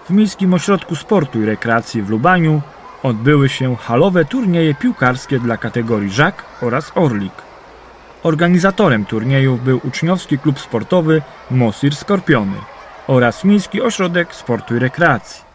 W Miejskim Ośrodku Sportu i Rekreacji w Lubaniu odbyły się halowe turnieje piłkarskie dla kategorii Żak oraz Orlik. Organizatorem turniejów był uczniowski klub sportowy Mosir Skorpiony oraz Miejski Ośrodek Sportu i Rekreacji.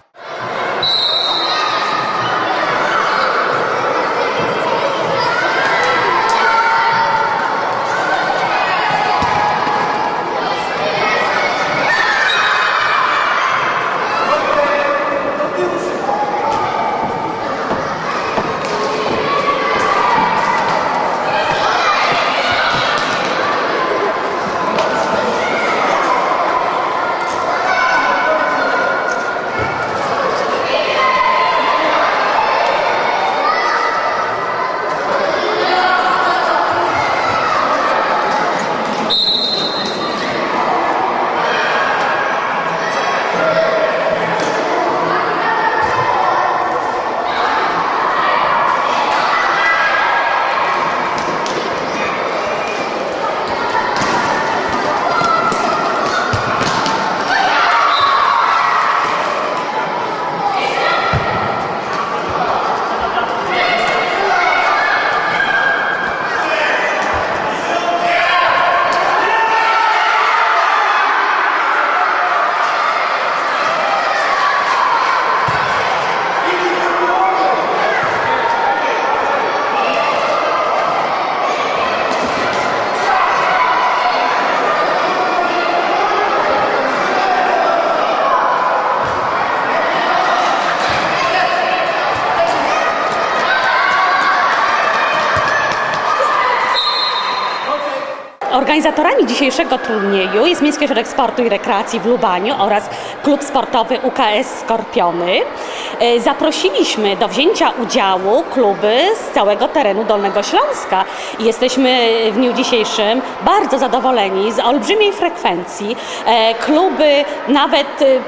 Organizatorami dzisiejszego turnieju jest Miejski Ośrodek Sportu i Rekreacji w Lubaniu oraz klub sportowy UKS Skorpiony. Zaprosiliśmy do wzięcia udziału kluby z całego terenu Dolnego Śląska. Jesteśmy w dniu dzisiejszym bardzo zadowoleni z olbrzymiej frekwencji. Kluby nawet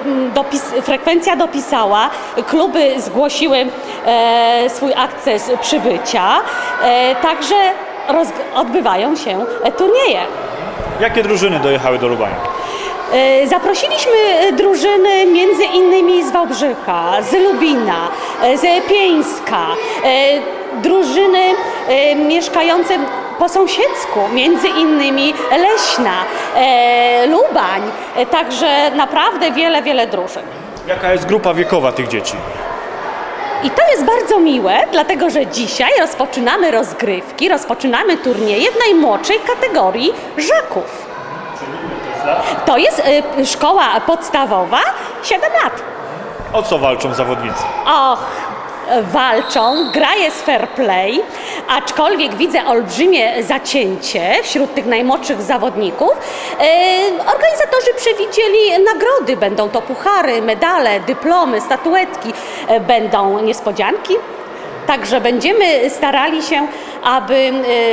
frekwencja dopisała, kluby zgłosiły swój akces przybycia, także odbywają się turnieje. Jakie drużyny dojechały do Lubania? Zaprosiliśmy drużyny między innymi z Wałbrzycha, z Lubina, z Pieńska, drużyny mieszkające po sąsiedzku, między innymi Leśna, Lubań, także naprawdę wiele drużyn. Jaka jest grupa wiekowa tych dzieci? I to jest bardzo miłe, dlatego że dzisiaj rozpoczynamy rozgrywki, rozpoczynamy turnieje w najmłodszej kategorii Żaków. To jest szkoła podstawowa, 7 lat. O co walczą zawodnicy? Walczą, gra jest fair play, aczkolwiek widzę olbrzymie zacięcie wśród tych najmłodszych zawodników. Organizatorzy przewidzieli nagrody, będą to puchary, medale, dyplomy, statuetki, będą niespodzianki. Także będziemy starali się, aby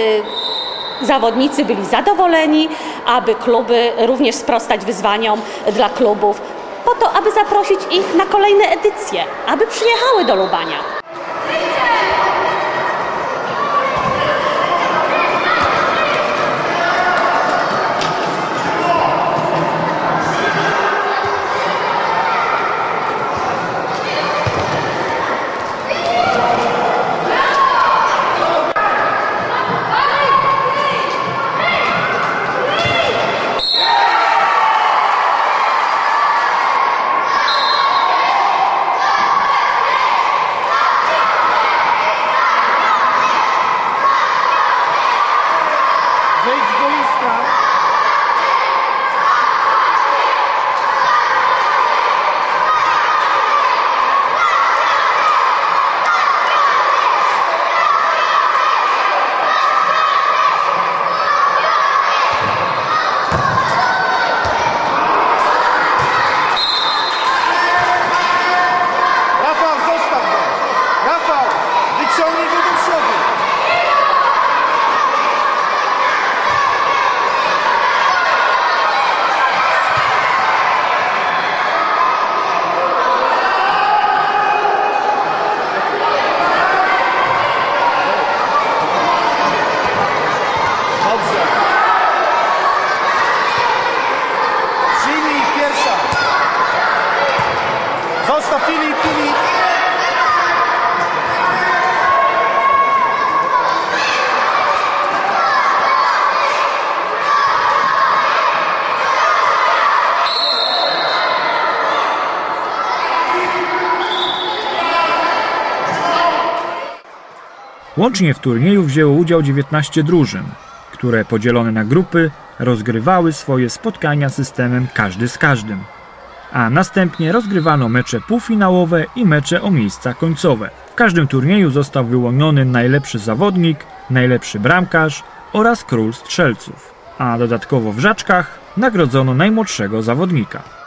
zawodnicy byli zadowoleni, aby kluby również sprostać wyzwaniom dla klubów, po to, aby zaprosić ich na kolejne edycje, aby przyjechały do Lubania. stop, Filip! Łącznie w turnieju wzięło udział 19 drużyn, które podzielone na grupy rozgrywały swoje spotkania systemem każdy z każdym, a następnie rozgrywano mecze półfinałowe i mecze o miejsca końcowe. W każdym turnieju został wyłoniony najlepszy zawodnik, najlepszy bramkarz oraz król strzelców, a dodatkowo w Żaczkach nagrodzono najmłodszego zawodnika.